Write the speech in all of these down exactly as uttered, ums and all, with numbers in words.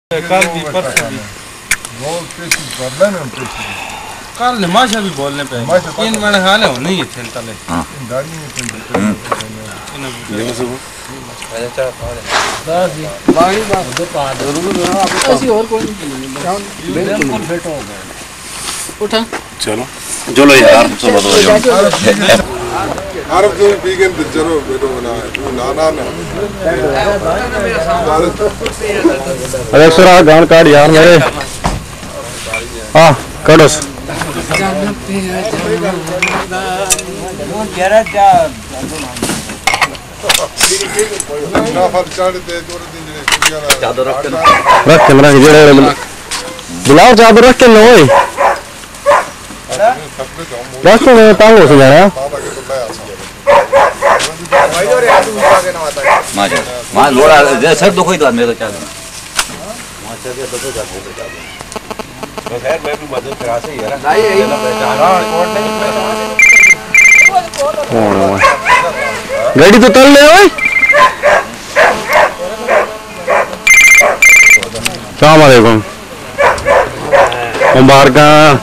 कल भी परसों भी बहुत पेशी करना है पेशी कल ने माशा भी बोलने पे इन मैंने हाले हो नहीं थे तले हां दाढ़ी में कोई इन लेकिन सब अच्छा चाह खा ले बस जी बाकी बात दो पाद जरूर ऐसी और कोई नहीं बिल्कुल फिट हो गए उठा चलो चलो यार सब बताओ आरब जो वीकेंड चलो बेटो बना तू नाना ना अरे सरा गान काट यार मेरे हां काटोस ना फर चढ़ते दो दिन ने चादर रख रख के मेरा जेड़े बुलाओ चादर रख के लो ओए रख के तांगो से जाना माजा मां लोड़ा जे सर दुखो ही तो मेरे तो चादर मां चले तो तो जाते तो चादर तो खैर मैं भी मदद करा से यार नहीं यही पहचाना कोड नहीं पहचाना गाड़ी तो तल ले ओए अस्सलाम वालेकुम मुबारक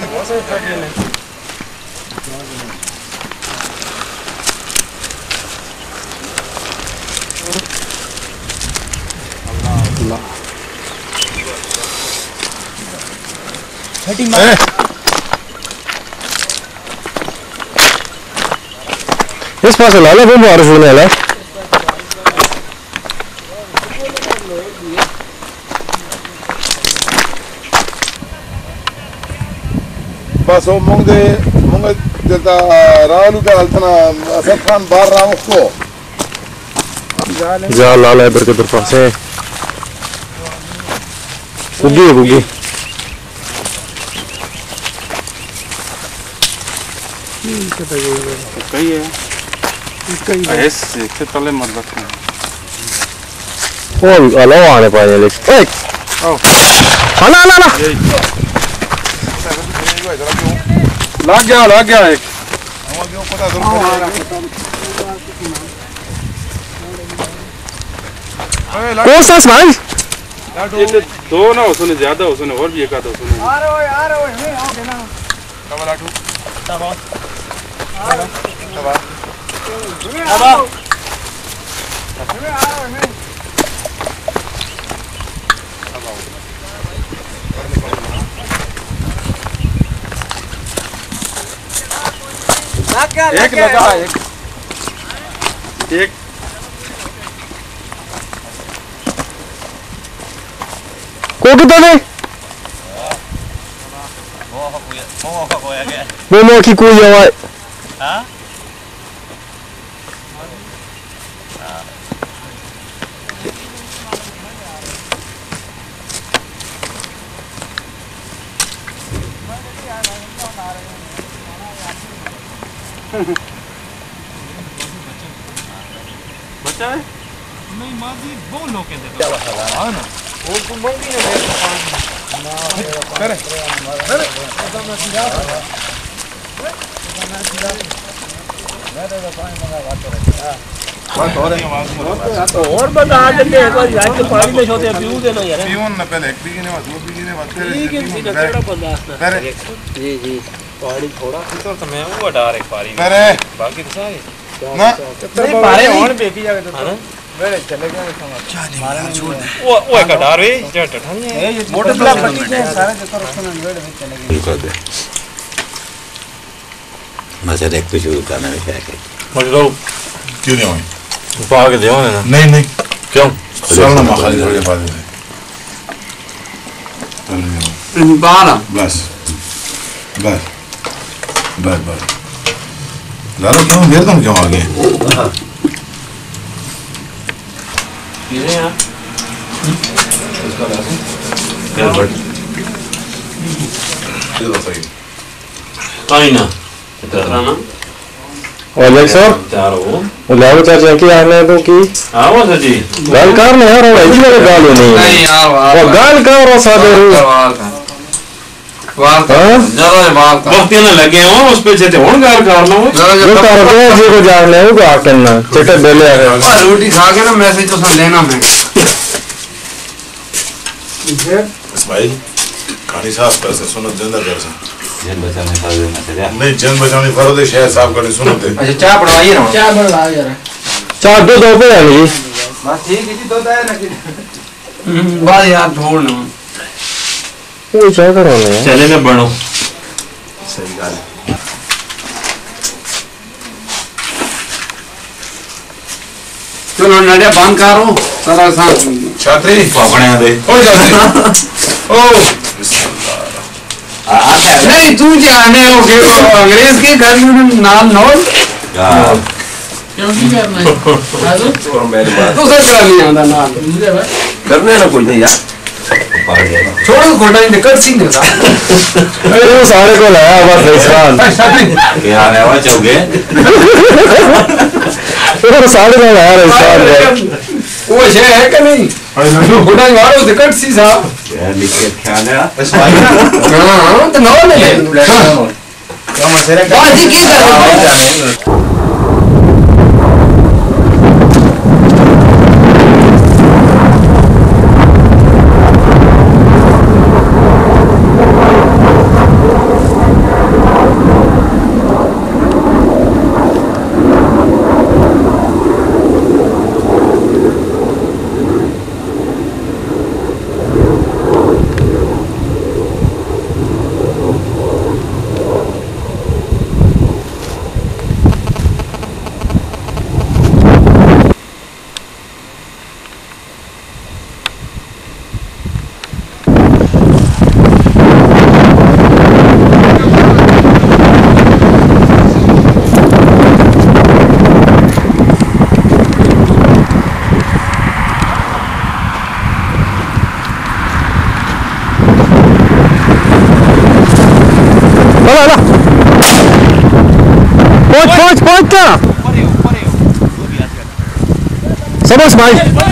इस पास ला लो वो बाहर से ले ला बस वो मुंग दे मुंग देता रालू का अल्तना असद खान बार रहा उसको जा ला ला इधर के तरफ से गुगी गुगी कई है कई है ऐसे के तले मत रखना ओ अलो आने पाए लेकिन ए ओ ना ना ना लग गया लग गया एक कौन सा भाई दो ना उसने ज्यादा उसने और भी एक आधा उसने आ रहे हो आ रहे हो नहीं आओगे ना डबल आटू तबा तबा तबा आ रहे हो एक लगा एक एक को कितना ने वो मो की कोई है हां बच्चा है नहीं मां जी वो लोग कहते हैं हां ना वो तुम मंगी ने करे करे और बता देंगे एक बार आज के पानी में छोटे पीऊ देना यार पीवन ना पहले एक बीघे ने बात दो बीघे ने बात करे ठीक है सीधा थोड़ा बर्दाश्त करे जी जी पानी थोड़ा तो तो मैं वो डार एक पारी करे बाकी तो सारे ना नहीं पारे और बेकी जाके तो मेरे चले गए मारे छोड़ दे वो वो एक डार है जट ठंगे मोटे ब्लॉक पट्टी के सारे जतो रखने में वेड़ में चले गए कर दे मजा देख तो शुरू करना है क्या है मुझे तो क्यों नहीं हुई ऊपर आके देओ ना नहीं नहीं क्यों सरना मा खाली थोड़ी बात है बारा बस बस बस बस लालो क्यों मेरे तुम क्यों आ गए ये यार यार बट ये तो सही आई ना इतना ना और भाई साहब चारो वो लाओ चाचा की आने तो की आओ सजी गाल कार नहीं यार वो इधर का गाल नहीं नहीं यार वो गाल का और सादे रू वार का जरा वार का वक्त ना लगे हो उस पे जेते होन गार करना हो जो तार को जी को जान ले वो आके ना चटे बेले आ रोटी खा के ना मैसेज तो सन लेना मैं इस्माइल कहानी साफ कर से सुनो जिंदा कर से जन बचाने फर्ज में चलिया नहीं जन बचाने फर्ज है शायद साफ करनी सुनो ते अच्छा चाय बनवाइए ना चाय बनवा यार चार दो दो पे है जी बस ठीक है जी दो है ना कि बाद यार छोड़ ना वो चाय करो ना चले में बनो सही गाल है चलो नड़िया बंद करो सारा सा छात्री अपने दे हो छात्री ओ नहीं तू जाने हो के अंग्रेज के घर में नाम नोट क्यों की करना है आजो और मेरे बात तू सच कर नहीं आंदा नाम मुझे भाई करने ना कोई नहीं यार छोड़ो घोटा नहीं कर सी नहीं था वो सारे को लाया बस इसरान क्या है वो चौगे वो सारे को लाया इसरान वो शे है कि नहीं घोटा वालों से कट सी साहब यार लिखे ख्याल है हां तो नो ले क्या मसला है बाजी की कर पहुंच पहुंच पहुंच क्या समझ भाई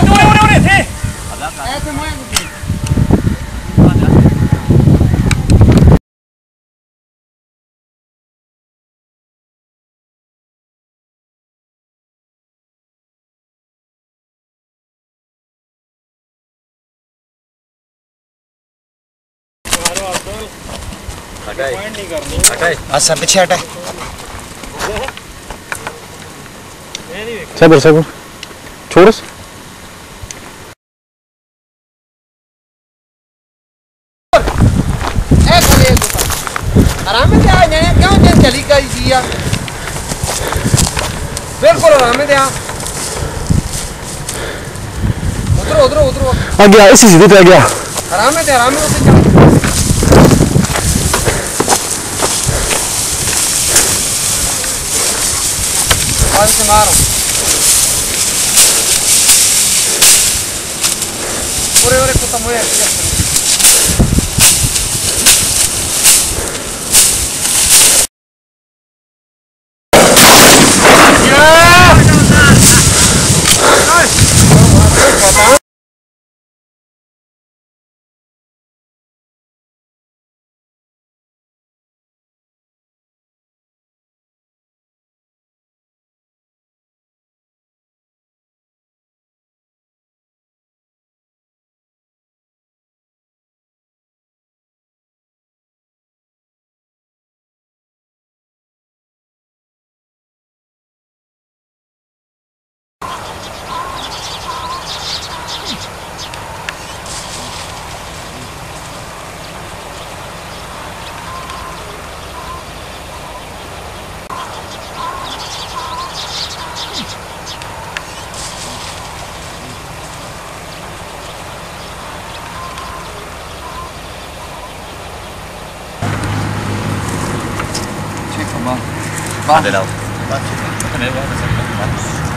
अच्छा पीछे हटाए सबर सबर छोड़ आराम से आ जाए क्यों जन चली गई दिया बिल्कुल आराम से आ उधर उधर उधर आ गया इसी सीधे पे आ गया आराम से आराम से उधर जा आज से मारो पूरे पूरे कुत्ता मुझे बात दे लाओ बात ठीक है